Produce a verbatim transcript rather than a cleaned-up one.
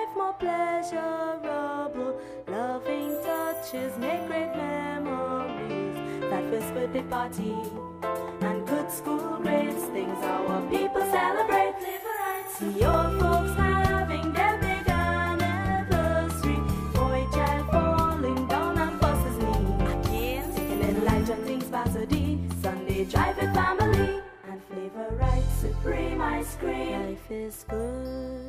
life more pleasurable. Loving touches make great memories. That first birthday party and good school grades, things our people celebrate. Flavorite. See old folks having their big anniversary. Boy child falling down on bus's knee. Again, taking little light on things Saturday, Sunday drive with family. And Flavorite supreme ice cream. Life is good.